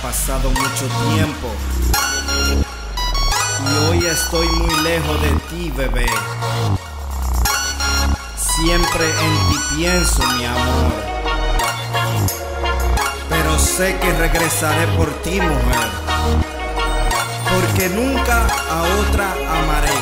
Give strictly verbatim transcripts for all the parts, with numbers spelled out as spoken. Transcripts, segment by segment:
pasado mucho tiempo y hoy estoy muy lejos de ti, bebé. Siempre en ti pienso, mi amor, pero sé que regresaré por ti, mujer, porque nunca a otra amaré.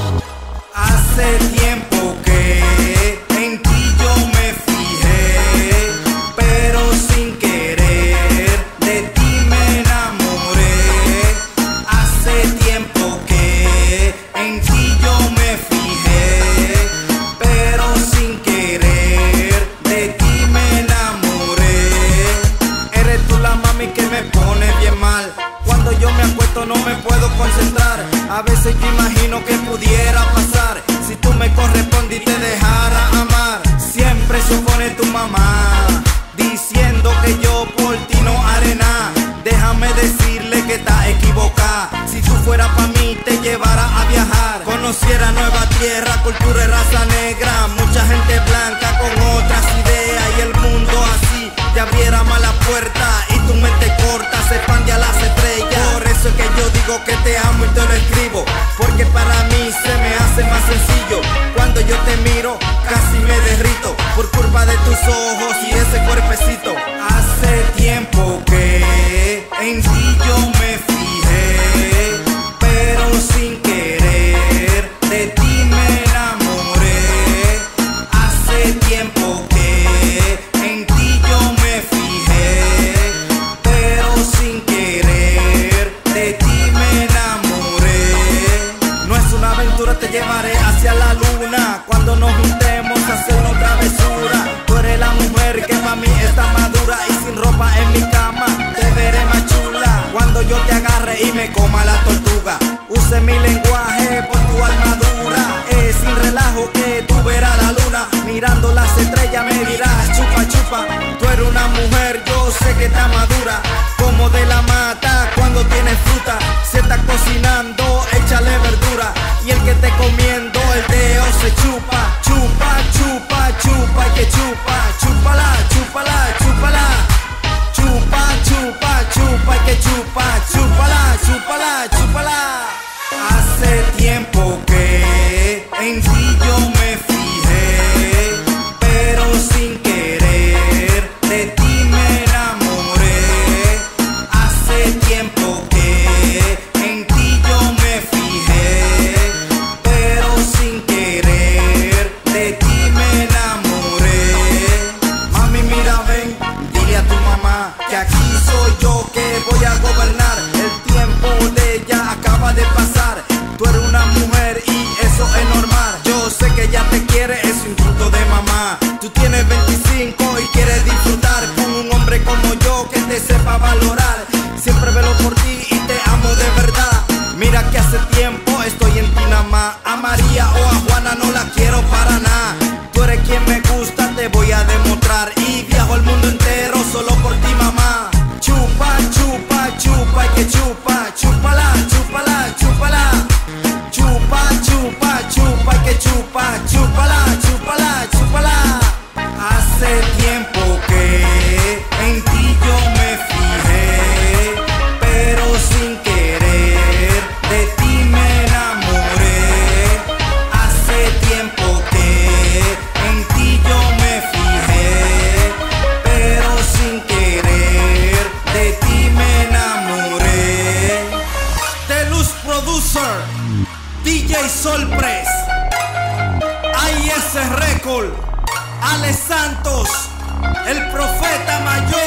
Hace tiempo que en ti yo me fijé, pero sin querer de ti me enamoré. Hace tiempo que en ti yo me fijé, pero sin querer de ti me enamoré. Eres tú la mami que me pone bien mal. Cuando yo me acuesto no me puedo concentrar. A veces yo imagino que pudiera pasar si tú me correspondes y te dejara amar. Siempre se opone tu mamá, diciendo que yo por ti no haré nada. Déjame decirle que está equivocada. Si tú fueras pa' mí te llevara a viajar, conociera nueva tierra, cultura y raza negra, mucha gente blanca con otras ideas, y el mundo así te abriera más la puerta y tu mente corta se expande a las estrellas. Por eso es que yo digo que te amo y te lo escribo, porque para mí se me hace más sencillo. Cuando yo te miro casi me derrito por culpa de tus ojos y ese cuerpecito. Hace tiempo que en ti yo me fijé, pero sin querer de ti me enamoré. Hace tiempo que en ti yo me fijé, pero sin querer de ti me enamoré. No es una aventura, te llevaré hacia la luna cuando nos juntemos a hacer una travesura. Tú eres la mujer que para mí está madura, y sin ropa en mi cama te veré más chula. Cuando yo te agarre y me coma la tortuga, use mi lenguaje por tu armadura. Es sin relajo que tú verás la luna, mirando las estrellas me dirás chupa chupa. Tú eres una mujer, yo sé que está madura, como de la mata cuando tienes fruta. Si estás cocinando, échale verdura, y el que esté comiendo el dedo se chupa. Chupa, chupa, chupa, y que chupa. Chúpala, chúpala, chúpala. Chupa, chupa, chupa, y que chupa. Chúpala, chúpala, chúpala. Hace tiempo que en ti yo me fijé, pero sin querer de ti me enamoré. Hace tiempo que en ti yo me fijé, pero sin querer de ti me enamoré. Mami, mira, ven, dile a tu mamá que aquí soy yo que voy a gobernar. El tiempo de ella acaba de pasar. Tú eres una mujer y eso es normal. Yo sé que ella te quiere, es un fruto de mamá. Tú tienes veinticinco y quieres disfrutar con un hombre como yo que te sepa valorar. Siempre velo por ti y te amo de verdad. Mira que hace tiempo estoy en ti nada más. A María o a Juana no la quiero para nada. Tú eres quien me gusta, te voy a demostrar, y viajo al mundo entero solo por ti, mamá. Chupa, chupa, chupa, y que chupa. Chúpala, chúpala, chúpala. Chupa, chupa, chupa, y que chupa. Chúpala, chúpala, chúpala. Hace tiempo que en ti yo me fijé, pero sin querer de ti me enamoré. Hace tiempo que en ti yo me fijé, pero sin querer de ti me enamoré. The Luz Producer, D J Solpress, I S Record, Ale Santos, el profeta mayor.